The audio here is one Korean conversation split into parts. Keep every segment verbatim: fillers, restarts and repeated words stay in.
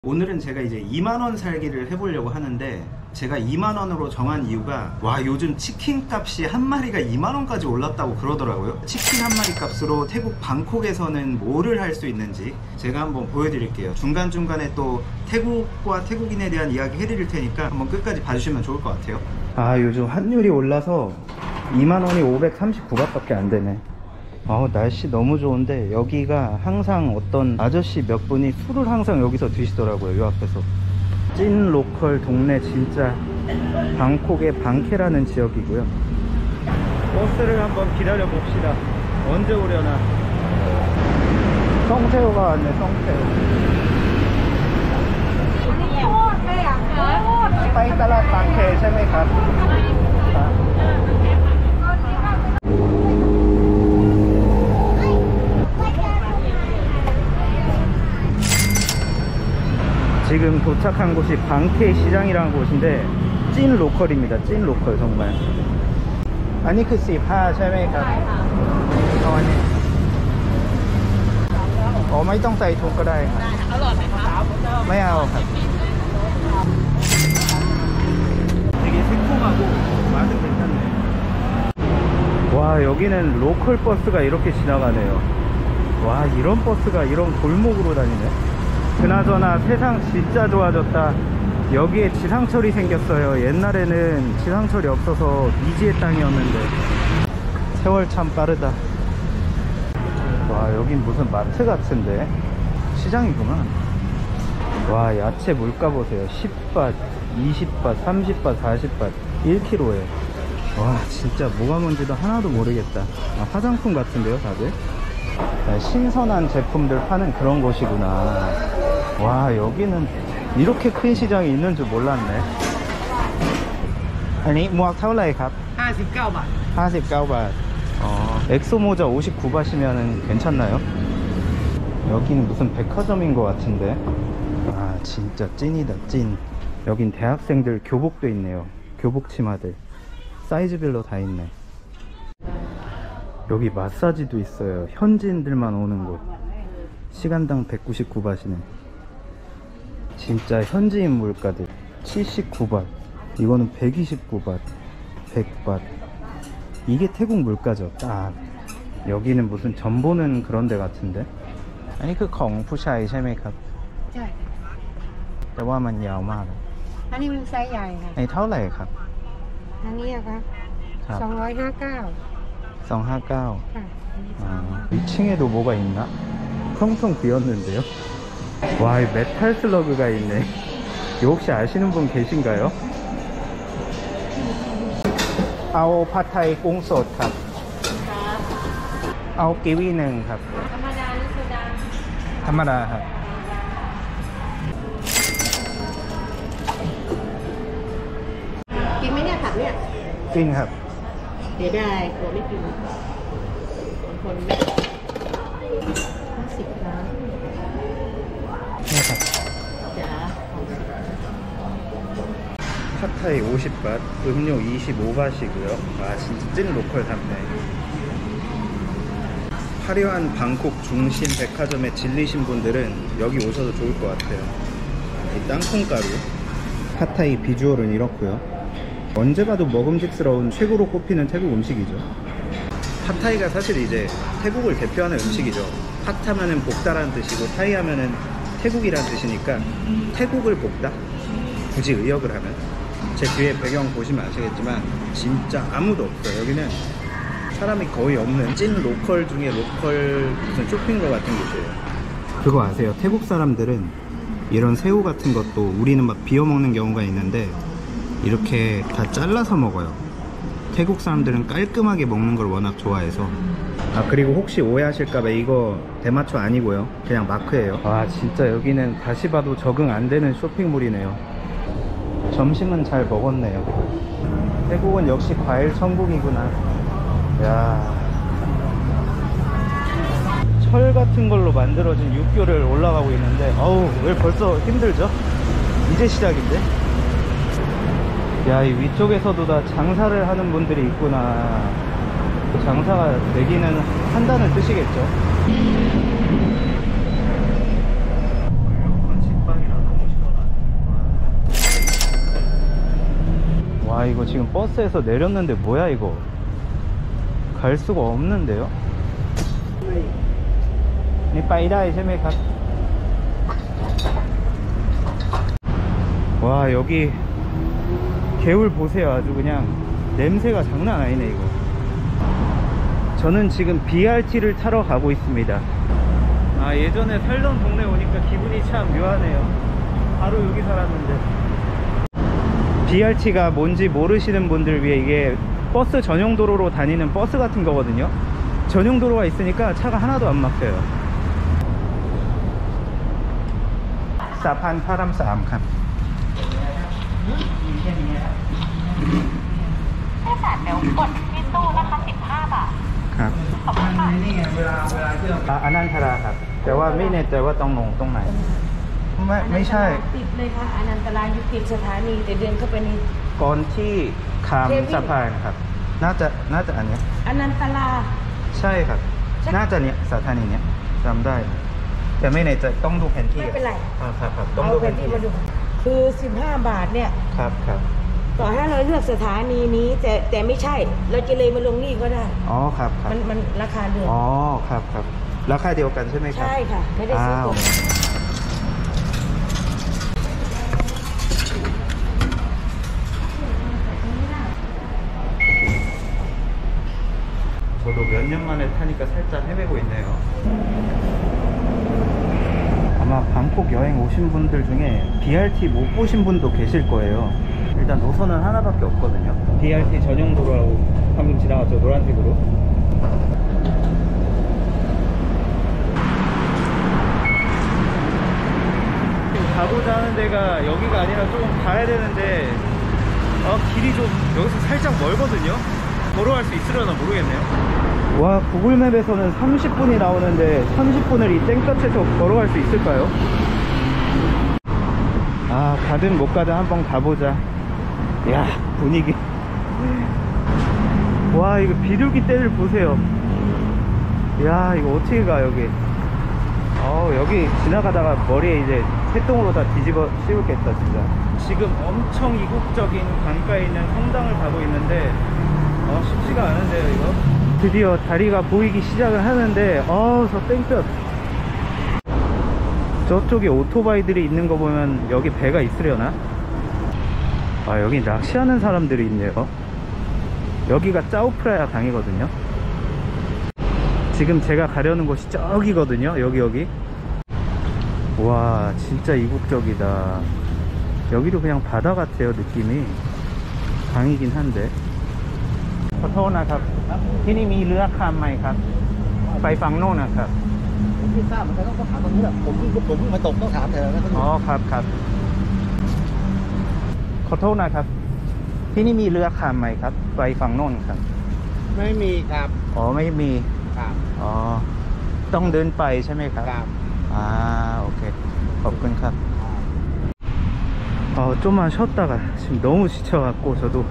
오늘은 제가 이제 이만 원 살기를 해보려고 하는데, 제가 이만 원으로 정한 이유가, 와 요즘 치킨 값이 한 마리가 이만 원까지 올랐다고 그러더라고요. 치킨 한 마리 값으로 태국 방콕에서는 뭐를 할 수 있는지 제가 한번 보여드릴게요. 중간중간에 또 태국과 태국인에 대한 이야기 해드릴 테니까 한번 끝까지 봐주시면 좋을 것 같아요. 아, 요즘 환율이 올라서 이만 원이 오백삼십구 바트밖에 안 되네. 아, 날씨 너무 좋은데 여기가 항상 어떤 아저씨 몇 분이 술을 항상 여기서 드시더라고요. 요 앞에서. 찐 로컬 동네, 진짜 방콕의 방케라는 지역이고요. 버스를 한번 기다려 봅시다. 언제 오려나. 성새우가 왔네. 성새우.ไปตลาดบางแคใช่ไหมครับ 지금 도착한 곳이 방케 시장이라는 곳인데 찐 로컬입니다. 찐 로컬 정말. 아니 그 십ห้าใช่ไหมครับเอาอันนี้อ๋อไม่ต้องใส่ถุงก็ได้ครับอร่อยไหมครับไม่เอาครับ되게 새콤하고 맛은 괜찮네. 와, 여기는 로컬 버스가 이렇게 지나가네요. 와, 이런 버스가 이런 골목으로 다니네. 그나저나 세상 진짜 좋아졌다. 여기에 지상철이 생겼어요. 옛날에는 지상철이 없어서 미지의 땅이었는데. 세월 참 빠르다. 와, 여긴 무슨 마트 같은데. 시장이구만. 와, 야채 물가 보세요. 십 바트, 이십 바트, 삼십 바트, 사십 바트, 일 킬로그램에. 와, 진짜 뭐가 뭔지도 하나도 모르겠다. 아, 화장품 같은데요 다들. 아, 신선한 제품들 파는 그런 곳이구나. 와, 여기는 이렇게 큰 시장이 있는 줄 몰랐네. 아니, 무악เท่าไหร่ครับห้าสิบเก้า บาทห้าสิบเก้า 바트. 어, 엑소 모자 오십구 바트이면 괜찮나요? 여기는 무슨 백화점인 것 같은데. 아, 진짜 찐이다 찐. 여긴 대학생들 교복도 있네요. 교복 치마들 사이즈별로 다 있네. 여기 마사지도 있어요. 현지인들만 오는 곳. 시간당 백구십구 바트이네. 진짜 현지인 물가들. 칠십구 바트. 이거는 백이십구 바트, 백 바트. 이게 태국 물가죠. 딱. 여기는 무슨 전 보는 그런 데 같은데. 아니 그ของผู้ชายใช่ไหมครับใช่แต่ว่ามันยาวมากอันนี้มันไซส์ใหญ่ค่ะไอ้เท่าไหร่ครับอันนี้อะครับครับสองร้อยห้าสิบเก้า 이백오십구. ค่ะ 아, 이 층에도 뭐가 있나? 텅텅 비었는데요. 와, 이 메탈 슬러그가 있네. 이거 혹시 아시는 분 계신가요? 아오 파타이 꽁소 탑. 아오 끼위는 탑. ธรรมดาหรือโซดาธรรมดาครับกินไหมเนี่ยผักเนี่ยกินครับเดี๋ยวได้กลัวไม่กินคนไม่ห้าสิบล้านนี่ครับจ๋า 팟타이 오십 바트, 음료 이십오 바트이고요. 아, 진짜 찐 로컬 삼네. 화려한 방콕 중심 백화점에 질리신 분들은 여기 오셔도 좋을 것 같아요. 이 땅콩가루. 팟타이 비주얼은 이렇고요. 언제 봐도 먹음직스러운 최고로 꼽히는 태국 음식이죠. 팟타이가 사실 이제 태국을 대표하는 음식이죠. 팟하면은 볶다라는 뜻이고 타이 하면은 태국이라는 뜻이니까 태국을 볶다? 굳이 의역을 하면. 제 뒤에 배경 보시면 아시겠지만 진짜 아무도 없어요. 여기는 사람이 거의 없는 찐 로컬 중에 로컬 무슨 쇼핑몰 같은 곳이에요. 그거 아세요? 태국 사람들은 이런 새우 같은 것도 우리는 막 비워 먹는 경우가 있는데 이렇게 다 잘라서 먹어요. 태국 사람들은 깔끔하게 먹는 걸 워낙 좋아해서. 아, 그리고 혹시 오해하실까봐 이거 대마초 아니고요. 그냥 마크예요. 와, 진짜 여기는 다시 봐도 적응 안 되는 쇼핑몰이네요. 점심은 잘 먹었네요. 태국은 역시 과일 천국이구나. 야, 철 같은 걸로 만들어진 육교를 올라가고 있는데 어우, 왜 벌써 힘들죠? 이제 시작인데? 야, 이 위쪽에서도 다 장사를 하는 분들이 있구나. 장사가 되기는 한다는 뜻이겠죠? 집밥이라도 아 이거 지금 버스에서 내렸는데 뭐야 이거. 갈 수가 없는데요. 니 빠이다이 셈에 가. 와 여기 개울 보세요. 아주 그냥 냄새가 장난 아니네 이거. 저는 지금 비알티를 타러 가고 있습니다. 아 예전에 살던 동네 오니까 기분이 참 묘하네요. 바로 여기 살았는데. 비알티가 뭔지 모르시는 분들 위해 이게 버스 전용 도로로 다니는 버스 같은 거거든요. 전용 도로가 있으니까 차가 하나도 안 막혀요. 사판 파람 삼ครับผู้โดยสารเดี๋ยวกดที่ตู้นะคะสิบห้าบาทครับขอบคุณค่ะอ่ะอนันทราครับ แต่ว่าไม่แน่ใจว่าต้องลงตรงไหน ไม่ไม่ใช่ติดเลยค่ะอนันตราอยู่ติดสถานีแต่เดินเข้าไปในก่อนที่ข้ามสะพานครับ น่าจะน่าจะอันเนี้ยอนันตราใช่ครับใช่น่าจะเนี้ยสถานีเนี้ยจำได้ แต่ไม่แน่ใจต้องดูแผนที่ไม่เป็นไรอ่าครับครับต้องเอาดูแผแผนนที่ที่มาดูคือสิบห้าบาทเนี่ยครับครับต่อให้เราเลือกสถานีนี้แต่แต่ไม่ใช่ เราจะเลยมาลงนี่ก็ได้อ๋อครับครับมันมันราคาเดิมอ๋อครับครับราคาเดียวกันใช่ไหมครับใช่ค่ะ ไม่ได้ซื้ออ้าวตัว 저도 몇 년 만에 타니까 살짝 헤매고 있네요. 아마 방콕 여행 오신 분들 중에 비알티 못 보신 분도 계실 거예요. 일단 노선은 하나밖에 없거든요. 비알티 전용 도로라고 방금 지나갔죠, 노란색으로. 가고자 하는 데가 여기가 아니라 조금 가야 되는데 어, 길이 좀 여기서 살짝 멀거든요. 걸어갈 수 있으려나 모르겠네요. 와, 구글맵에서는 삼십 분이 나오는데 삼십 분을 이 땡볕에서 걸어갈 수 있을까요? 아, 가든 못 가든 한번 가보자. 야, 분위기. 와, 이거 비둘기 떼를 보세요. 야, 이거 어떻게 가 여기. 어, 여기 지나가다가 머리에 이제 새똥으로 다 뒤집어 씌우겠다 진짜. 지금 엄청 이국적인 강가에 있는 성당을 가고 있는데 어, 쉽지가 않은데요 이거. 드디어 다리가 보이기 시작을 하는데 어우 저 땡볕. 저쪽에 오토바이들이 있는 거 보면 여기 배가 있으려나? 아, 여기 낚시하는 사람들이 있네요. 여기가 짜오프라야 강이거든요. 지금 제가 가려는 곳이 저기거든요. 여기 여기. 와, 진짜 이국적이다. 여기도 그냥 바다 같아요 느낌이. 강이긴 한데. ขอโทษนะครับ ที่นี่มีเรือข้ามไหมครับ ไปฝั่งโน้นนะครับผมไม่ทราบเหมือนกันต้องถามตรงนี้แหละผมเพิ่งผมเพิ่งมาตกต้องถามเธอนะอ๋อครับครับขอโทษนะครับ ที่นี่มีเรือข้ามไหมครับ ไปฝั่งโน้นครับไม่มีครับอ๋อไม่มีครับอ๋อต้องเดินไปใช่ไหมครับครับอ่าโอเคขอบคุณครับ 어, 좀만 쉬었다가 지금 너무 지쳐갖고 저도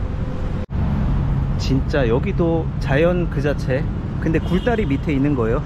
진짜 여기도 자연 그 자체. 근데 굴다리 밑에 있는 거예요.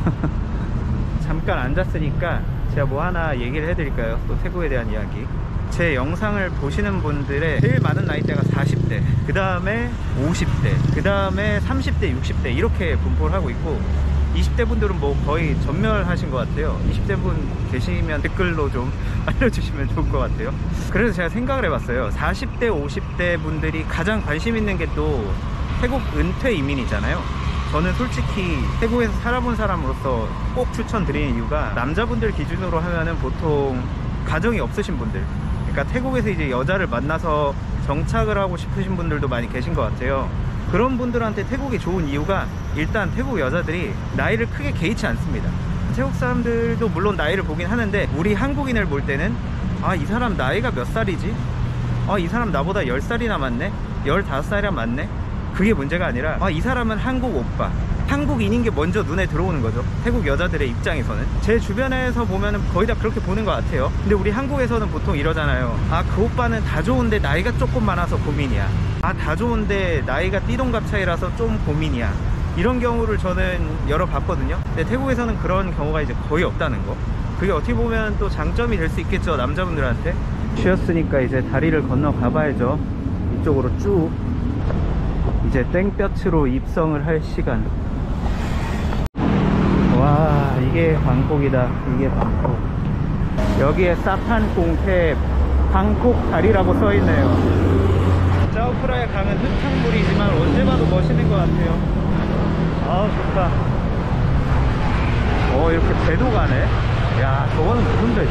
잠깐 앉았으니까 제가 뭐 하나 얘기를 해드릴까요? 또 태국에 대한 이야기. 제 영상을 보시는 분들의 제일 많은 나이대가 사십 대, 그 다음에 오십 대, 그 다음에 삼십 대, 육십 대 이렇게 분포를 하고 있고, 이십 대 분들은 뭐 거의 전멸하신 것 같아요. 이십 대 분 계시면 댓글로 좀 알려주시면 좋을 것 같아요. 그래서 제가 생각을 해봤어요. 사십 대, 오십 대 분들이 가장 관심 있는 게 또 태국 은퇴 이민이잖아요. 저는 솔직히 태국에서 살아본 사람으로서 꼭 추천드리는 이유가, 남자분들 기준으로 하면은 보통 가정이 없으신 분들, 그러니까 태국에서 이제 여자를 만나서 정착을 하고 싶으신 분들도 많이 계신 것 같아요. 그런 분들한테 태국이 좋은 이유가, 일단 태국 여자들이 나이를 크게 개의치 않습니다. 태국 사람들도 물론 나이를 보긴 하는데, 우리 한국인을 볼 때는 아, 이 사람 나이가 몇 살이지? 아, 이 사람 나보다 열 살이나 많네? 열다섯 살이나 많네? 그게 문제가 아니라, 아, 이 사람은 한국 오빠, 한국인인 게 먼저 눈에 들어오는 거죠. 태국 여자들의 입장에서는. 제 주변에서 보면은 거의 다 그렇게 보는 것 같아요. 근데 우리 한국에서는 보통 이러잖아요. 아, 그 오빠는 다 좋은데 나이가 조금 많아서 고민이야. 아, 다 좋은데 나이가 띠동갑 차이라서 좀 고민이야. 이런 경우를 저는 여러 봤거든요. 근데 태국에서는 그런 경우가 이제 거의 없다는 거. 그게 어떻게 보면 또 장점이 될 수 있겠죠, 남자분들한테. 쉬었으니까 이제 다리를 건너 가봐야죠. 쪽으로 쭉 이제 땡볕으로 입성을 할 시간. 와, 이게 방콕이다. 이게 방콕. 여기에 사판공태 방콕 다리라고 써있네요. 짜오프라에 가면 흙탕물이지만 언제 봐도 멋있는 것 같아요. 아, 좋다. 어, 이렇게 배도 가네. 야, 저거는 무슨 배지?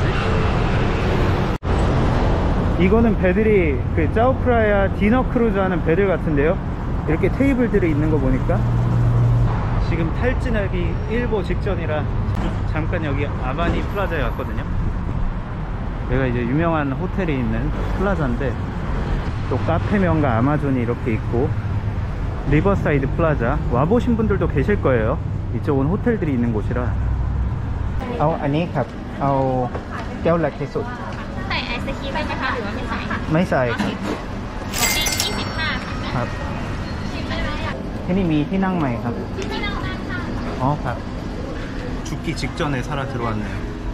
이거는 배들이 그 짜오프라야 디너 크루즈 하는 배들 같은데요. 이렇게 테이블들이 있는 거 보니까. 지금 탈진하기 일보 직전이라 잠깐 여기 아바니 플라자에 왔거든요. 여기가 이제 유명한 호텔이 있는 플라자인데, 또 카페명과 아마존이 이렇게 있고, 리버사이드 플라자 와보신 분들도 계실 거예요. 이쪽은 호텔들이 있는 곳이라. 어, 아니, 갑. 어, 깨울 렉 해수. ใส่ไอศครีมไหมคะหรือว่าไม่ใส่ไม่ใส่นี่ยี่สิบห้าครับ ที่นี่มีที่นั่งใหม่ครับที่นั่งด้านข้าง 어, 밥. 죽기 직전에 살아 들어왔네요.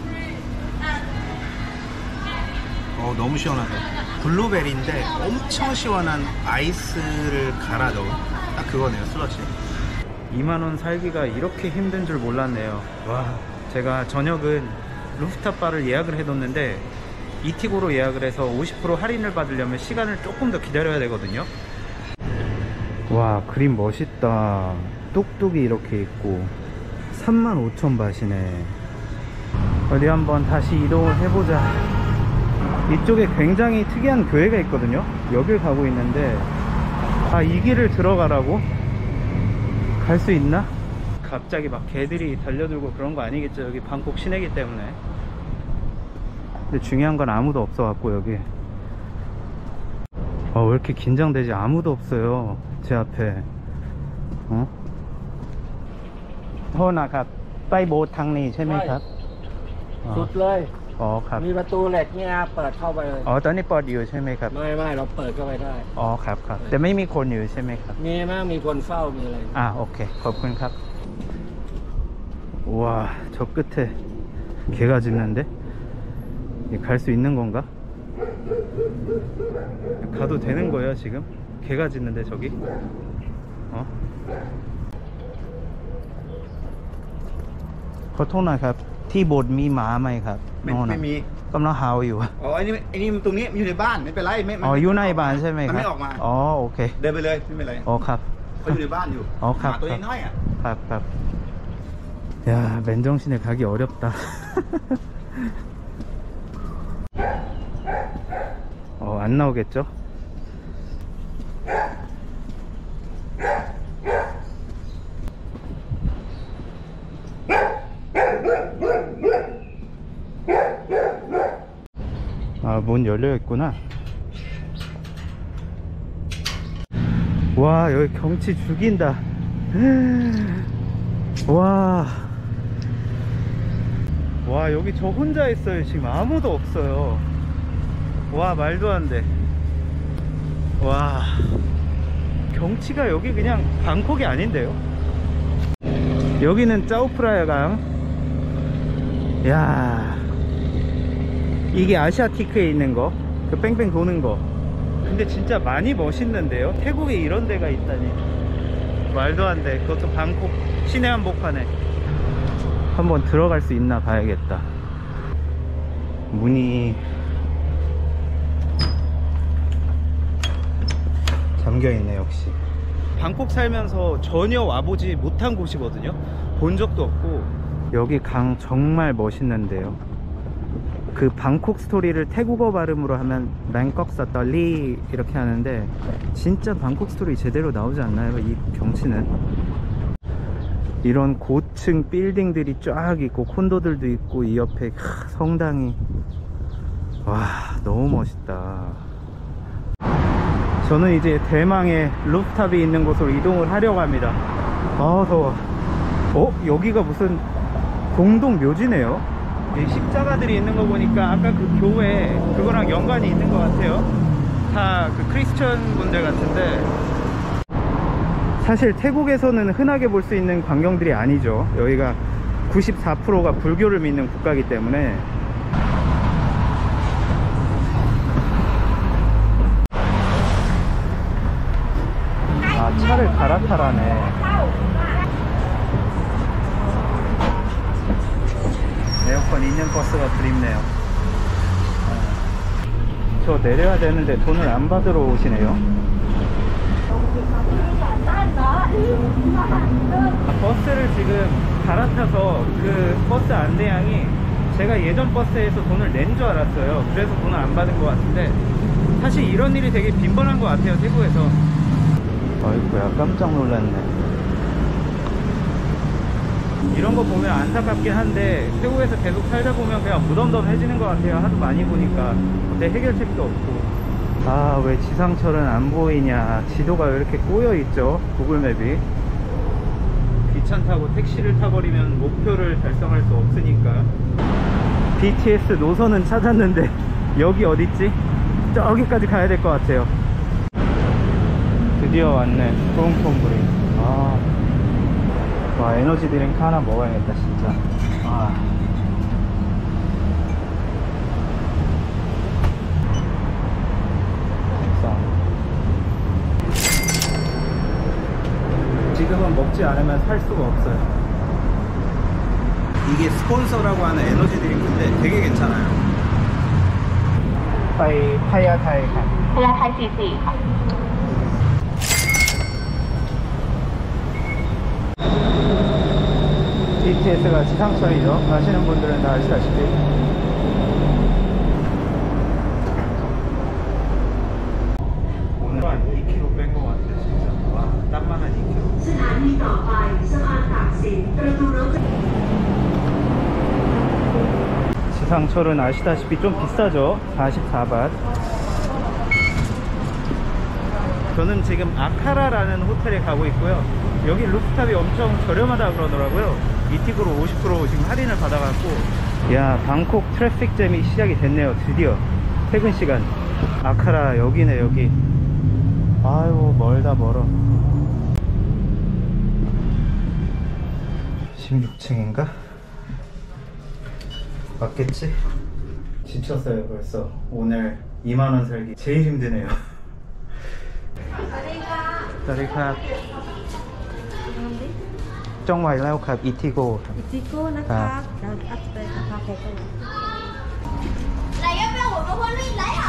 어, 너무 시원하다. 블루베리인데 엄청 시원한 아이스를 갈아 넣은 딱 그거네요, 슬러시. 이만 원 살기가 이렇게 힘든 줄 몰랐네요. 와, 제가 저녁은 루프탑 바를 예약을 해뒀는데 이티고로 예약을 해서 오십 퍼센트 할인을 받으려면 시간을 조금 더 기다려야 되거든요. 와, 그림 멋있다. 뚝뚝이 이렇게 있고 삼만 오천 바시네. 어디 한번 다시 이동을 해보자. 이쪽에 굉장히 특이한 교회가 있거든요. 여길 가고 있는데, 아, 이 길을 들어가라고? 갈 수 있나? 갑자기 막 개들이 달려들고 그런 거 아니겠죠. 여기 방콕 시내기 때문에. 근데 중요한 건 아무도 없어 갖고 여기. 아, 왜 이렇게 긴장되지? 아무도 없어요 제 앞에. 어? โทษนะครับไปโบสถ์ทางนี้ใช่ไหมครับสุดเลยอ๋อครับมีประตูเหล็กเนี่ยเปิดเข้าไปเลยอ๋อตอนนี้เปิดอยู่ใช่ไหมครับไม่ไม่เราเปิดเข้าไปได้อ๋อครับครับแต่ไม่มีคนอยู่ใช่ไหมครับมีมั้งมีคนเฝ้ามีอะไร 아, 오케이. ขอบคุณครับ. 우와, 저 끝에 개가 짖는데? 갈 수 있는 건가? 가도 되는 거예요 지금? 개가 짖는데 저기? 어? ขอโทษนะครับที่โบสถ์มีหมาไหมครับไม่โน่นน่ะไม่มีกำลังเห่าอยู่อ๋อไอ้นี่ไอ้นี่มันตรงนี้มันอยู่ในบ้านไม่เป็นไรไม่มัอ๋ออยู่ในบ้านใช่ไหมมันครับไม่ออกมาอ๋อโอเคเดินไปเลยไม่เป็นไรอ๋อครับเขาอยู่ในบ้านอยู่อ๋อครับหมาตัวน้อยๆอ่ะครับครับ야, 맨정신에 가기 어렵다. 어, 안 나오겠죠? 아, 문 열려 있구나. 와, 여기 경치 죽인다. 와, 와, 여기 저 혼자 있어요. 지금 아무도 없어요. 와, 말도 안 돼. 와, 경치가 여기 그냥 방콕이 아닌데요. 여기는 짜오프라야 강. 야, 이게 아시아티크에 있는 거, 그 뺑뺑 도는 거. 근데 진짜 많이 멋있는데요. 태국에 이런 데가 있다니 말도 안 돼. 그것도 방콕 시내 한복판에. 한번 들어갈 수 있나 봐야겠다. 문이 잠겨있네. 역시 방콕 살면서 전혀 와보지 못한 곳이거든요. 본 적도 없고. 여기 강 정말 멋있는데요. 그 방콕 스토리를 태국어 발음으로 하면 맹꺽 사떨리 이렇게 하는데 진짜 방콕 스토리 제대로 나오지 않나요? 이 경치는. 이런 고층 빌딩들이 쫙 있고 콘도들도 있고 이 옆에 성당이. 와, 너무 멋있다. 저는 이제 대망의 루프탑이 있는 곳으로 이동을 하려고 합니다. 아, 더워. 어? 여기가 무슨 공동 묘지네요. 이 십자가들이 있는 거 보니까 아까 그 교회 그거랑 연관이 있는 것 같아요. 다 그 크리스천 분들 같은데, 사실 태국에서는 흔하게 볼 수 있는 광경들이 아니죠. 여기가 구십사 퍼센트가 불교를 믿는 국가이기 때문에. 갈아타라네. 에어컨 있는 버스가 그립네요. 저 내려야 되는데 돈을 안 받으러 오시네요. 버스를 지금 갈아타서 그 버스 안내양이 제가 예전 버스에서 돈을 낸 줄 알았어요. 그래서 돈을 안 받은 것 같은데 사실 이런 일이 되게 빈번한 것 같아요, 태국에서. 아이고야, 깜짝 놀랐네. 이런 거 보면 안타깝긴 한데 태국에서 계속 살다 보면 그냥 무덤덤해지는 것 같아요. 하도 많이 보니까. 근데 해결책도 없고. 아, 왜 지상철은 안 보이냐. 지도가 왜 이렇게 꼬여있죠, 구글맵이. 귀찮다고 택시를 타버리면 목표를 달성할 수 없으니까. 비티에스 노선은 찾았는데 여기 어딨지? 저기까지 가야 될 것 같아요. 드디어 왔네, 스프롱폼브리. 아, 와, 에너지 드링크 하나 먹어야겠다 진짜. 아. 지금은 먹지 않으면 살 수가 없어요. 이게 스폰서라고 하는 에너지 드링크인데 되게 괜찮아요. 빠이 파야타이 가. พญาไทสี่สิบค่ะ 비티에스가 지상철이죠. 아시는 분들은 다 아시다시피. 오늘 한 이 킬로그램 뺀 것 같아 진짜. 와, 땀만 한 이 킬로그램. 지상철은 아시다시피 좀 비싸죠. 사십사 밭. 저는 지금 아카라라는 호텔에 가고 있고요. 여기 루프탑이 엄청 저렴하다 그러더라고요. 이틱으로 오십 퍼센트 지금 할인을 받아갖고. 야, 방콕 트래픽 잼이 시작이 됐네요. 드디어 퇴근 시간. 아카라 여기네, 여기. 아이고, 멀다 멀어. 십육 층인가? 맞겠지? 지쳤어요 벌써. 오늘 이만 원 살기 제일 힘드네요. 사리캅. 정말แล้วครับ อิทิโก้อิติโก้นะคะเราอัพสเตย์นะคะโคโก้来要不要我们会累来啊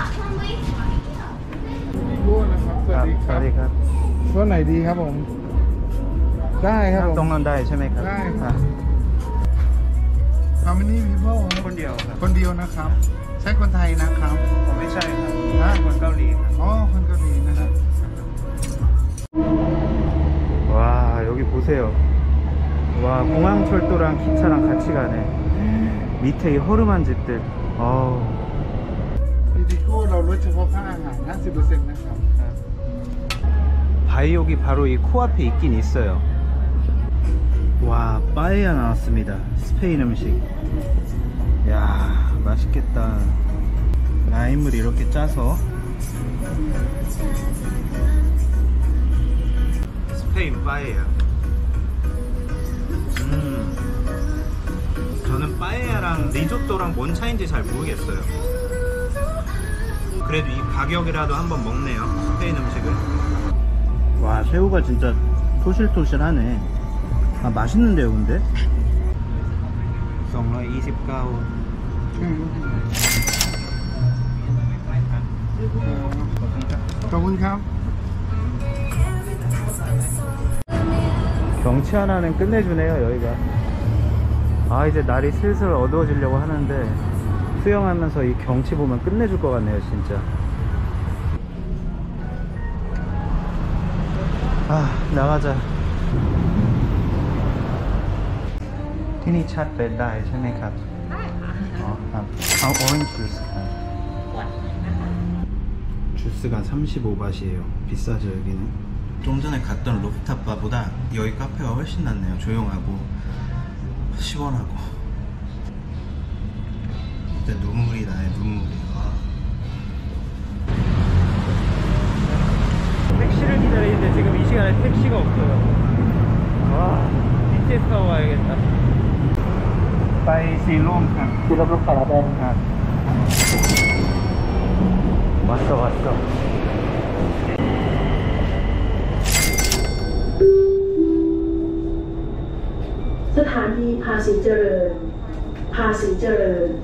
สวัสดีครับตัวไหนดีครับผม ได้ครับผมตรงนั้นได้ใช่ไหมครับได้ครับอ่ะ How many people คนเดียวครับคนเดียวนะครับ ใช่คนไทยนะครับไม่ใช่ครับฮะคนเกาหลีครับอ๋อคนเกาหลีนะครับ 와, 여기 보세요. 와, 공항철도랑 기차랑 같이 가네. 밑에 이 허름한 집들. 어우. อีทิโก้เราลดเฉพาะค่าอาหาร ห้าสิบเปอร์เซ็นต์ นะครับ 바이옥이 바로 이 코앞에 있긴 있어요. 와, 빠에야 나왔습니다. 스페인 음식. 야, 맛있겠다. 라임을 이렇게 짜서. 스페인 빠에야. 음, 저는 빠에야랑 리조또랑 뭔 차이인지 잘 모르겠어요. 그래도 이 가격이라도 한번 먹네요, 스페인 음식을. 와, 새우가 진짜 토실토실하네. 아, 맛있는데요 근데? 이백이십구. 음. ขอบคุณครับ 경치 하나는 끝내주네요 여기가. 아, 이제 날이 슬슬 어두워지려고 하는데 수영하면서 이 경치 보면 끝내줄 것 같네요 진짜. 아, 나가자. 티니 찻เป็นได้ใช่ไหมครับได้ค่ะอ๋อครับเอา orange juice ครับ 주스가 삼십오 바트이에요 비싸죠 여기는. 좀 전에 갔던 루프탑 바보다 여기 카페가 훨씬 낫네요. 조용하고 시원하고. 진짜 눈물이 나요, 눈물이. 아. 택시를 기다리는데 지금 이 시간에 택시가 없어요. 와, 비티에스 타고 가야겠다. 빠이 시롬. 시롬 가라벤. 왔어 왔어. ถานีภาษีเจริญภาษีเจริญ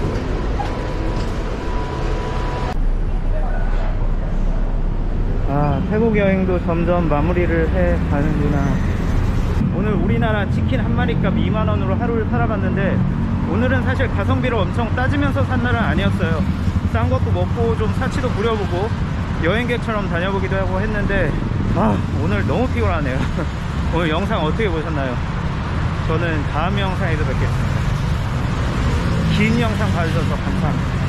아, 태국 여행도 점점 마무리를 해 가는구나. 오늘 우리나라 치킨 한 마리값 이만 원으로 하루를 살아봤는데, 오늘은 사실 가성비를 엄청 따지면서 산 날은 아니었어요. 싼 것도 먹고 좀 사치도 부려보고 여행객처럼 다녀보기도 하고 했는데, 아, 오늘 너무 피곤하네요. 오늘 영상 어떻게 보셨나요? 저는 다음 영상에서 뵙겠습니다. 긴 영상 봐주셔서 감사합니다.